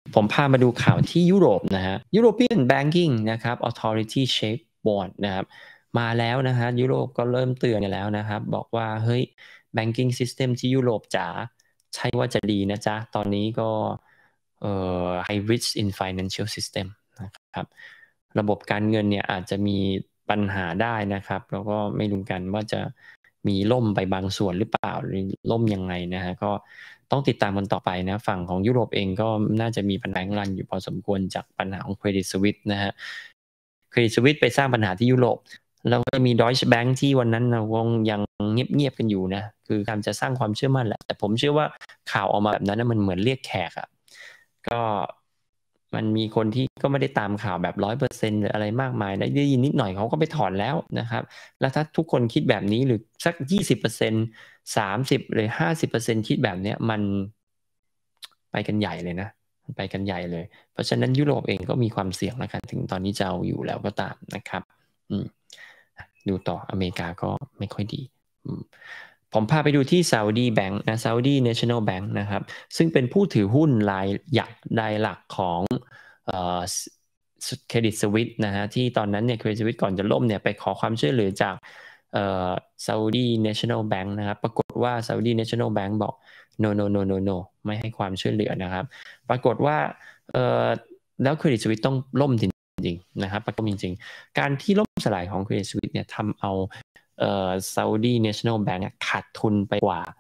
ผมพามาดูข่าวที่ยุโรปนะฮะ European Banking นะครับ Authority Shape Board นะครับมาแล้วนะฮะยุโรปก็เริ่มเตือนกันแล้วนะครับบอกว่าเฮ้ย Banking System ที่ยุโรปจ๋าใช่ว่าจะดีนะจ๊ะตอนนี้ก็high risk in financial system นะครับระบบการเงินเนี่ยอาจจะมีปัญหาได้นะครับแล้วก็ไม่รู้กันว่าจะมีล่มไปบางส่วนหรือเปล่าหรือล่มยังไงนะฮะก็ต้องติดตามกันต่อไปนะฝั่งของยุโรปเองก็น่าจะมีปัญหารันอยู่พอสมควรจากปัญหาของ Credit Suisse นะฮะ Credit Suisse ไปสร้างปัญหาที่ยุโรปแล้วก็มี Deutsche Bank ที่วันนั้นนะวงยังเงียบๆกันอยู่นะคือการจะสร้างความเชื่อมั่นแหละแต่ผมเชื่อว่าข่าวออกมาแบบนั้นนะมันเหมือนเรียกแขกอ่ะก็มันมีคนที่ก็ไม่ได้ตามข่าวแบบ 100% หรืออะไรมากมายได้ยินนิดหน่อยเขาก็ไปถอนแล้วนะครับแล้วถ้าทุกคนคิดแบบนี้หรือสัก 20% 30 หรือ 50% คิดแบบนี้มันไปกันใหญ่เลยนะไปกันใหญ่เลยเพราะฉะนั้นยุโรปเองก็มีความเสี่ยงแล้วกันถึงตอนนี้จะเอาอยู่แล้วก็ตามนะครับดูต่ออเมริกาก็ไม่ค่อยดีผมพาไปดูที่ Saudi Bank นะ Saudi National Bank นะครับซึ่งเป็นผู้ถือหุ้นรายหลักของเครดิตสวิสนะฮะที่ตอนนั้นเนี่ยเครดิตสวิสก่อนจะล่มเนี่ยไปขอความช่วยเหลือจากSaudi National Bank นะครับปรากฏว่า Saudi National Bank บอก no ไม่ให้ความช่วยเหลือนะครับปรากฏว่าแล้วเครดิตสวิสต้องล่มจริงๆนะครับประกอบจริงๆการที่ล่มสลายของเครดิตสวิสเนี่ยทำเอาSaudi National Bank ขาดทุนไปกว่า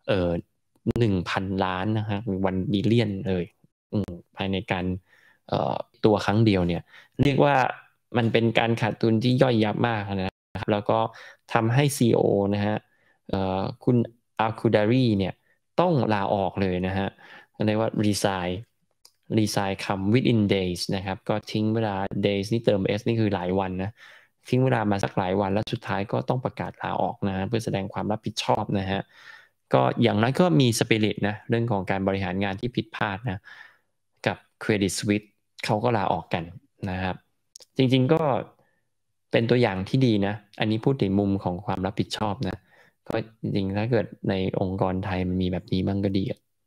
1,000 ล้านนะครับ1 บิลเลียนเลยภายในการตัวครั้งเดียวเนี่ยเรียกว่ามันเป็นการขาดทุนที่ย่อยยับมากนะครับแล้วก็ทำให้ CEO นะฮะคุณอัลคูดารีเนี่ยต้องลาออกเลยนะฮะเรียกว่า resign คำ within days นะครับก็ทิ้งเวลา days นี่เติม s นี่คือหลายวันนะทิ้งเวลามาสักหลายวันแล้วสุดท้ายก็ต้องประกาศลาออกนะเพื่อแสดงความรับผิดชอบนะฮะก็อย่างน้อยก็มีสปิริตนะเรื่องของการบริหารงานที่ผิดพลาดนะกับ Credit Suisse เขาก็ลาออกกันนะครับจริงๆก็เป็นตัวอย่างที่ดีนะอันนี้พูดถึงมุมของความรับผิดชอบนะก็จริงๆถ้าเกิดในองค์กรไทยมันมีแบบนี้บ้างก็ดี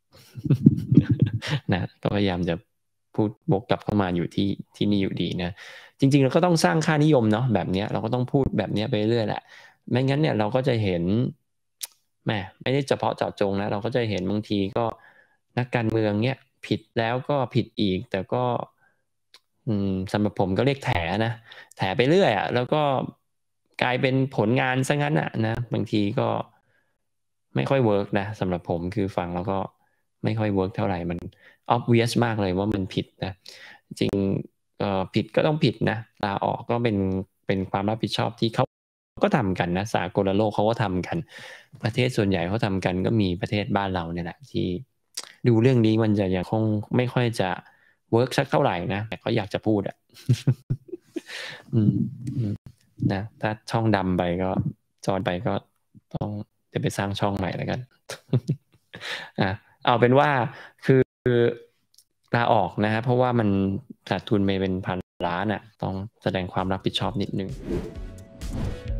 นะก็พยายามจะพูดบวกกลับเข้ามาอยู่ที่นี่อยู่ดีนะจริงๆเราก็ต้องสร้างค่านิยมเนาะแบบนี้เราก็ต้องพูดแบบนี้ไปเรื่อยแหละไม่งั้นเนี่ยเราก็จะเห็นไม่ได้เฉพาะเจาะจงนะเราก็จะเห็นบางทีก็นักการเมืองเนี่ยผิดแล้วก็ผิดอีกแต่ก็สำหรับผมก็เรียกแถนะแถไปเรื่อยแล้วก็กลายเป็นผลงานซะงั้นนะบางทีก็ไม่ค่อยเวิร์กนะสำหรับผมคือฟังแล้วก็ไม่ค่อยเวิร์กเท่าไหร่มัน obvious มากเลยว่ามันผิดนะจริงผิดก็ต้องผิดนะลาออกก็เป็นความรับผิดชอบที่เขาก็ทำกันนะสากลโลกเขาก็ทำกันประเทศส่วนใหญ่เขาทำกันก็มีประเทศบ้านเราเนี่ยแหละที่ดูเรื่องนี้มันจะยังคงไม่ค่อยจะเวิร์กสักเท่าไหร่นะแต่ก็อยากจะพูดนะถ้าช่องดำไปก็จอดไปก็ต้องจะไปสร้างช่องใหม่แล้วกันเอาเป็นว่าคือลาออกนะฮะเพราะว่ามันขาดทุนไปเป็น1,000 ล้านต้องแสดงความรับผิดชอบนิดนึง